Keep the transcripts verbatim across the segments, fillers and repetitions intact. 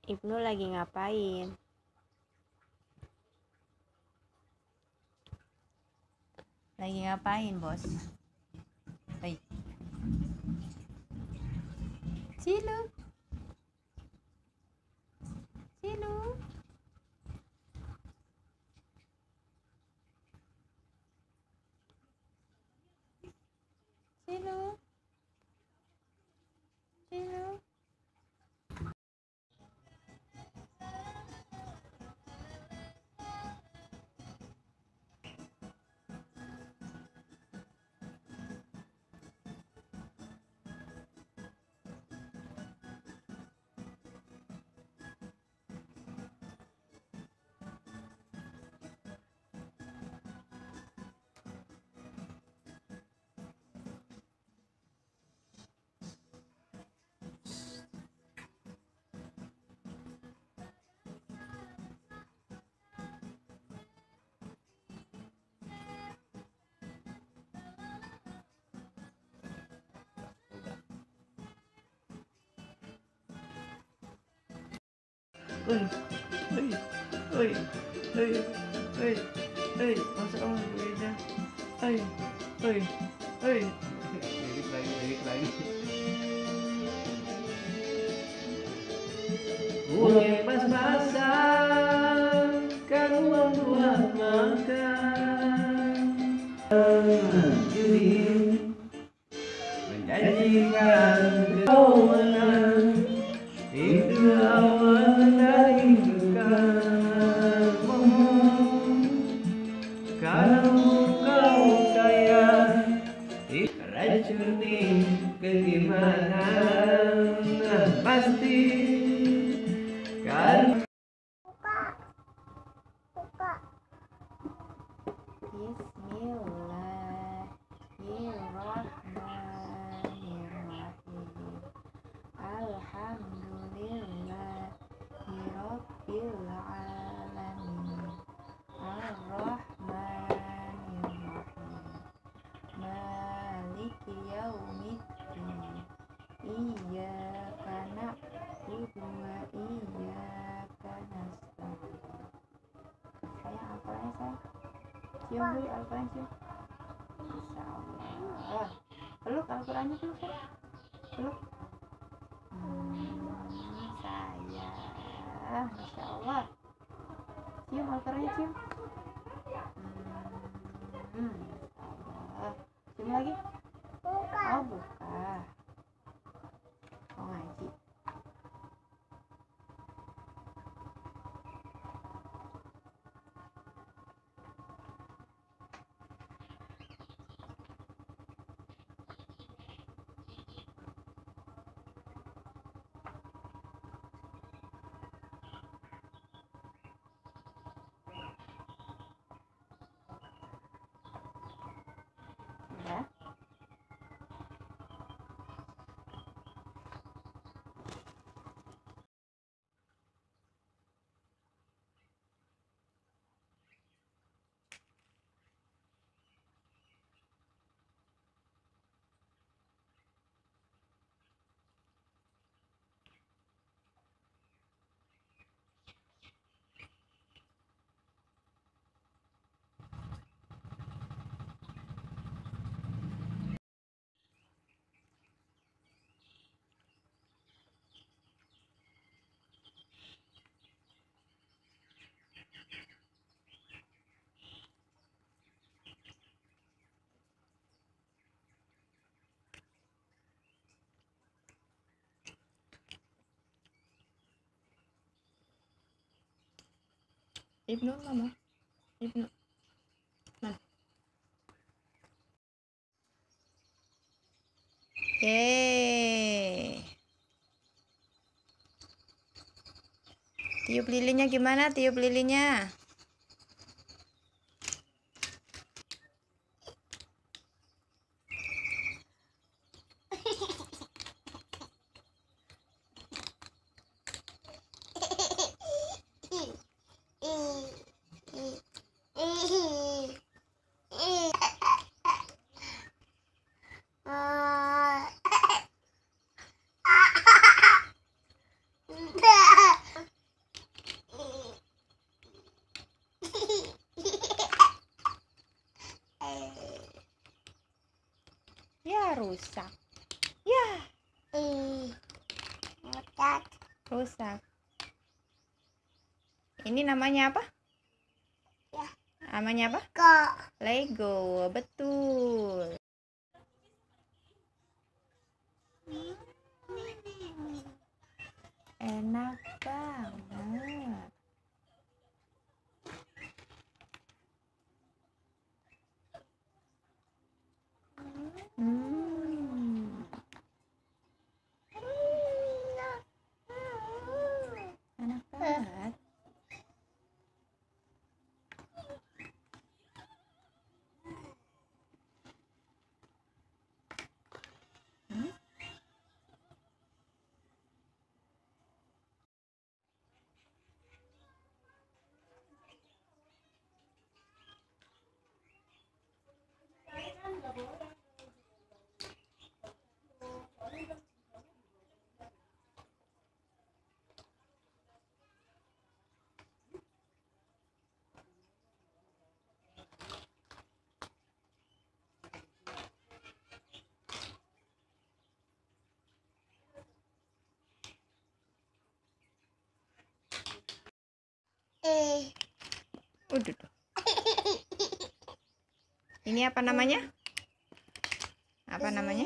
Ibnu lagi ngapain? Lagi ngapain, Bos? Hei. Cilu. Cilu. Cilu. Cilu. Oi, oi, oi, oi, oi, oi, masuk om beda. Oi, oi, oi. Lirik lagi, lirik lagi. Uang yang pas-pasan, kan uang buat makan. Judi menjanjikan kau menang. Itu awal dari dukamu. Kalau kau kaya, racuni keimanan pasti kan. Bismillahirrahmanirrahim. Alhamdulillahirabbil alamin. Arrahmanirrahim. Maliki yaumiddin. Iyyaka na'budu wa iyyaka nasta'in. Sayang, Al-Quran sayang. Cium dulu Al-Quran, cium. Insyaallah. Peluk Al-Qurannya dulu sayang. Peluk. Hmm, sayang. Insyaallah. Cium Al-Qurannya, cium. Hmm, insyaallah. Cium lagi. Oh, buka. Oh, ngaji. Ya. Ibnu mama. Ibnu. Nah. Yeay. Tiup lilinnya gimana? Tiup lilinnya. rusak. Ya. Ih. Rusak. Rusak. Ini namanya apa? Ya. Namanya apa? Kok. Lego. Betul. Enak banget. Hmm. Enak banget. Hmm? Eh. Udah tuh. Ini apa namanya? Apa namanya?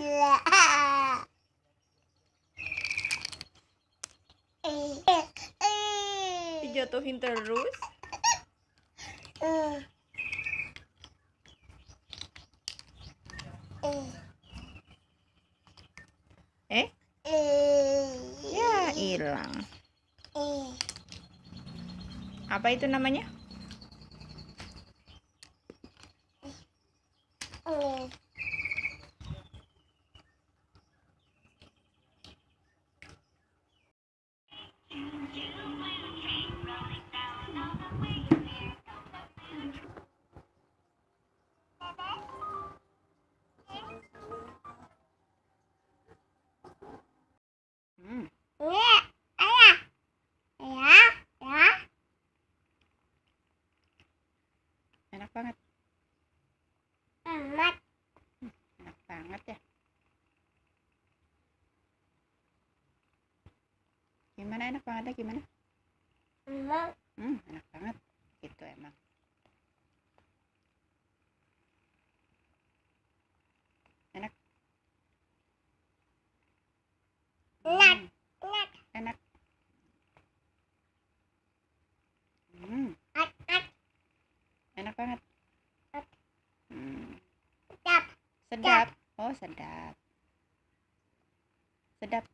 Dijatuhin terus. Eh? Ya, hilang. Apa itu namanya? Hmm. Enak banget. Amat. Enak banget ya. Gimana enak bangetnya gimana? Emang. Hmm, enak banget. Gitu emang. Enak. Enak. Hmm, Enak. enak. Hmm, At, at. enak banget. At. Hmm, Sedap. sedap. Oh, sedap. Sedap.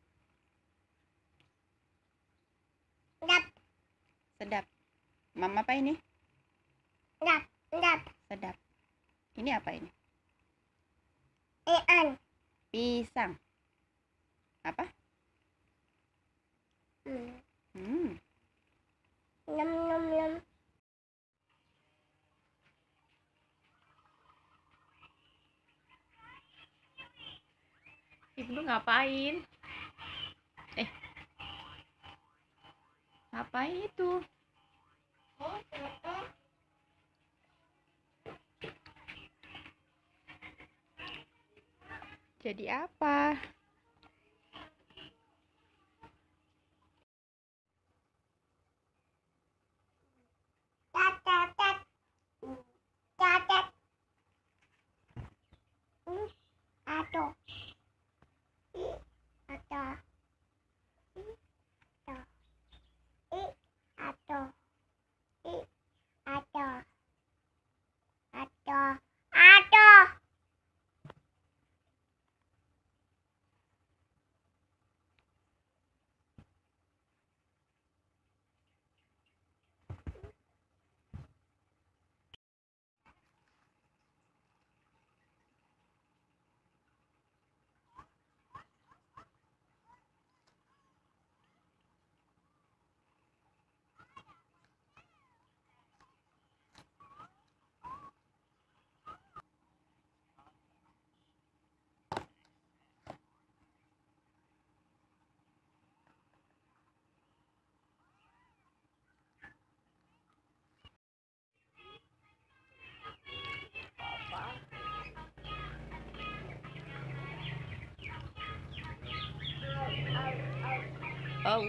Sedap. Sedap. Mama apa ini? Sedap. Sedap. Sedap. Ini apa ini? Ian. Pisang. Apa? Hmm. Hmm. Nom nom nom. Ibnu ngapain? Eh. Ngapain itu? Jadi apa? Tat tat tat. Tat tat. Hmm. Ato. I. Ato. I. Ato. I. Ato. I. Ato. Ato. Ato. Au.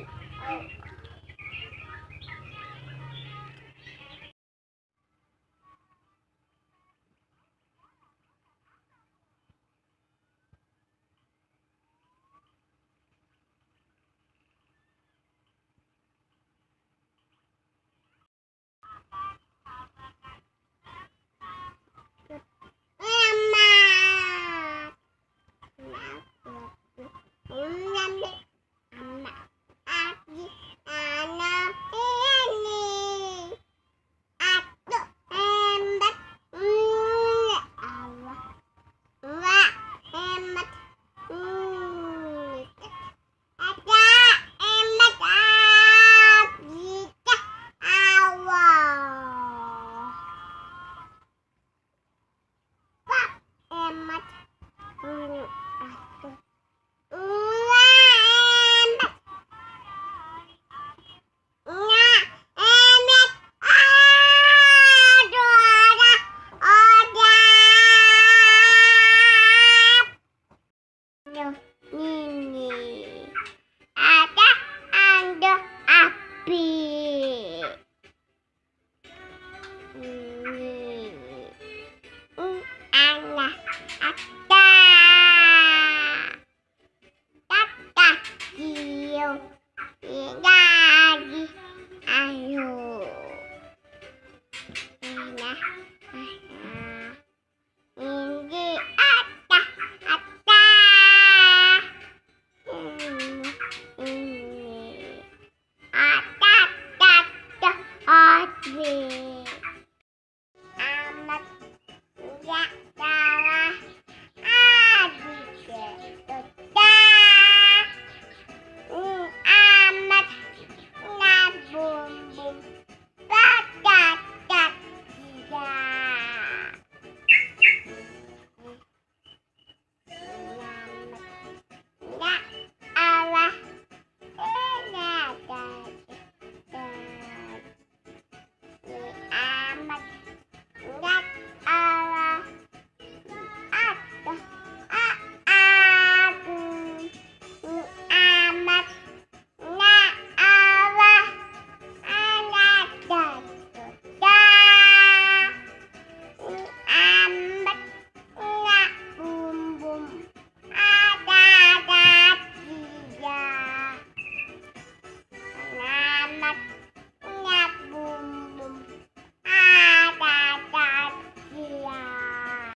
Ini ada ada api.